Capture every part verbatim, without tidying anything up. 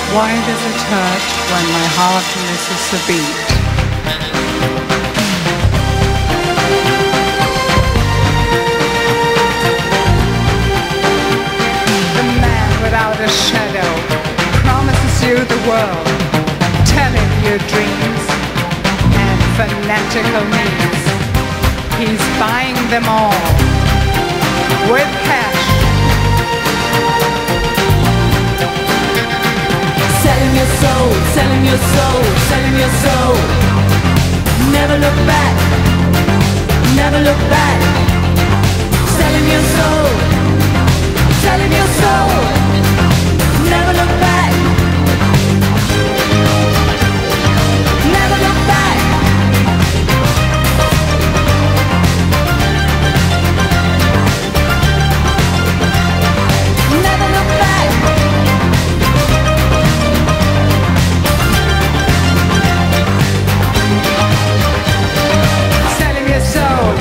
Why does it hurt when my heart misses a beat? The man without a shadow promises you the world, telling you dreams and fanatical needs. He's buying them all with cash. Selling your soul, selling your soul, selling your soul. Never look back, never look back. Selling your soul, selling your soul. Never look back, never look back. Never look back. Selling your soul.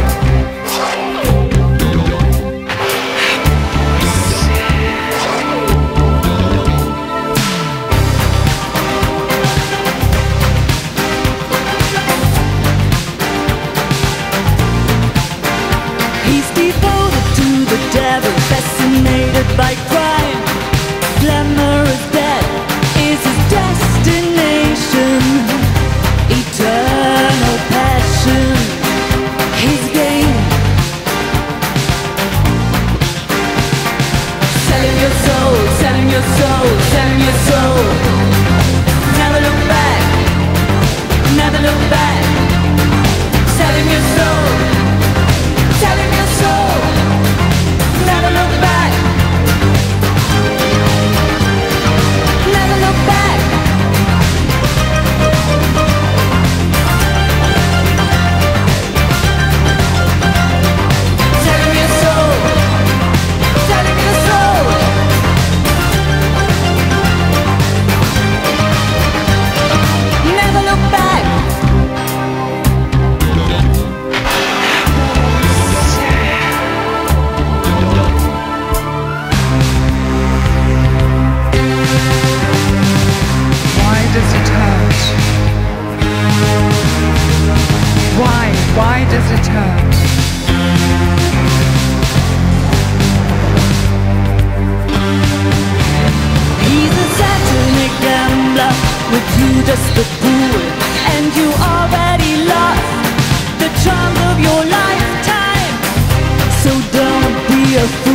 He's devoted to the devil, fascinated by crime. Glamorous death is his destination. Eternal passion, his game. Selling your soul, selling your soul, selling your soul. Never look back, never look back. Selling your soul, selling your soul. Never look back, never look back. Selling your soul, selling your soul. Never look back. Why does it hurt? Why? Why does it hurt? He's a satanic gambler with you just a fool, and you already lost the charm of your lifetime. So don't be afraid.